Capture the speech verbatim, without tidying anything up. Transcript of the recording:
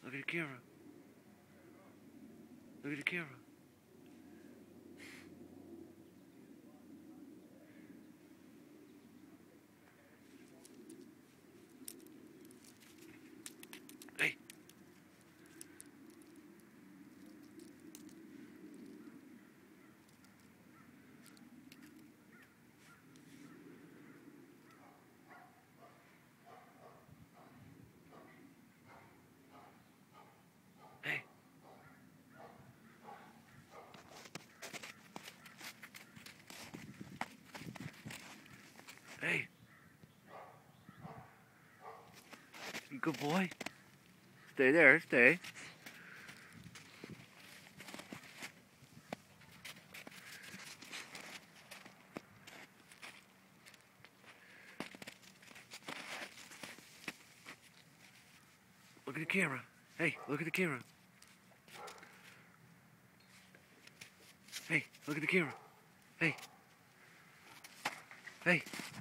Look at the camera. Look at the camera. Hey. Hey. Hey. Good boy. Stay there, stay. Look at the camera. Hey, look at the camera. Hey, look at the camera. Hey. Hey.